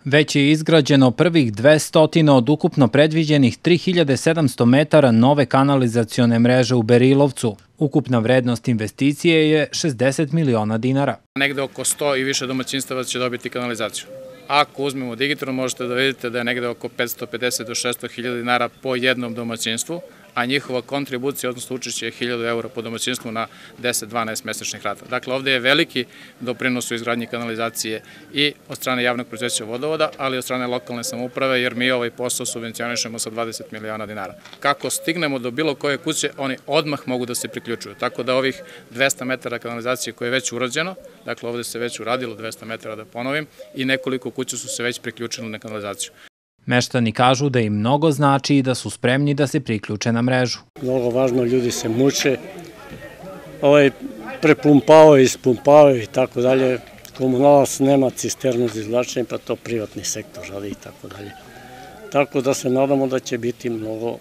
Već je izgrađeno prvih 200 od ukupno predviđenih 3700 metara nove kanalizacione mreže u Berilovcu. Ukupna vrednost investicije je 60 miliona dinara. Negde oko 100 i više domaćinstava će dobiti kanalizaciju. Ako uzmemo digitalno, možete da vidite da je negde oko 550 do 600 hiljada dinara po jednom domaćinstvu, a njihova kontribucija, odnosno učešće je 1000 eura po domaćinstvu na 10-12 mesečnih rata. Dakle, ovde je veliki doprinos u izgradnji kanalizacije i od strane javnog preduzeća Vodovoda, ali i od strane lokalne samouprave, jer mi ovaj posao subvencionišemo sa 20 miliona dinara. Kako stignemo do bilo koje kuće, oni odmah mogu da se priključuju. Tako da ovih 200 metara kanalizacije koje je već urađeno, dakle ovde se već uradilo 200 metara, da ponovim, i nekoliko kuća su se već priključili na kanalizaciju. Meštani kažu da im mnogo znači i da su spremni da se priključe na mrežu. Mnogo važno, ljudi se muče, prepumpavaju, ispumpavaju i tako dalje. Komunalac nema cisternu za izvlačenje, pa to privatni sektor radi i tako dalje. Tako da se nadamo da će biti mnogo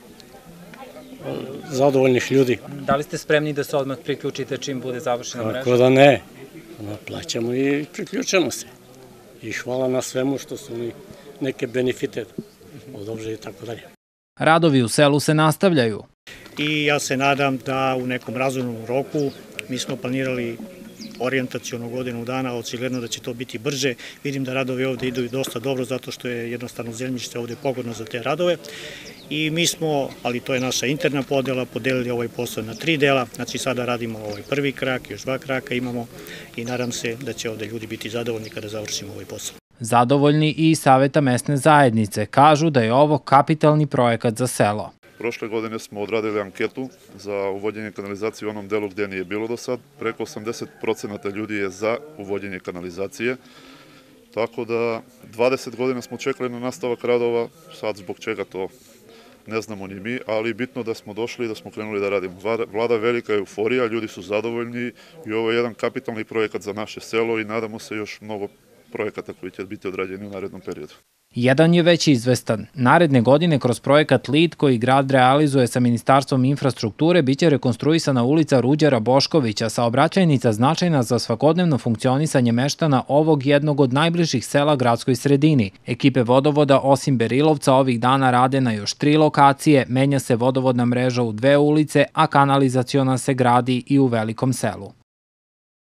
zadovoljnih ljudi. Da li ste spremni da se odmah priključite čim bude završena mreža? Tako da ne, plaćamo i priključemo se. I hvala na svemu što su mi neke benefite odobže i tako dalje. Radovi u selu se nastavljaju. I ja se nadam da u nekom razumnom roku, mi smo planirali orijentaciono godinu dana, očigledno da će to biti brže. Vidim da radovi ovde idu dosta dobro zato što je jednostavno zemljište ovde pogodno za te radove. I mi smo, ali to je naša interna podela, podelili ovaj posao na 3 dela. Znači sada radimo ovaj prvi krak, još 2 kraka imamo i nadam se da će ovde ljudi biti zadovoljni kada završimo ovaj posao. Zadovoljni i Saveta mesne zajednice kažu da je ovo kapitalni projekat za selo. Prošle godine smo odradili anketu za uvođenje kanalizacije u onom delu gde nije bilo do sad. Preko 80% ljudi je za uvođenje kanalizacije. Tako da 20 godina smo čekali na nastavak radova, sad zbog čega to ne znamo ni mi, ali bitno da smo došli i da smo krenuli da radimo. Vlada velika euforija, ljudi su zadovoljni i ovo je jedan kapitalni projekat za naše selo i nadamo se još mnogo projekata koji će biti odrađeni u narednom periodu. Jedan je već izvestan. Naredne godine kroz projekat LEAD koji grad realizuje sa Ministarstvom infrastrukture biće rekonstruisana ulica Ruđera Boškovića, saobraćajnica značajna za svakodnevno funkcionisanje meštana ovog jednog od najbližih sela gradskoj sredini. Ekipe Vodovoda osim Berilovca ovih dana rade na još 3 lokacije, menja se vodovodna mreža u 2 ulice, a kanalizaciona se gradi i u Velikom selu.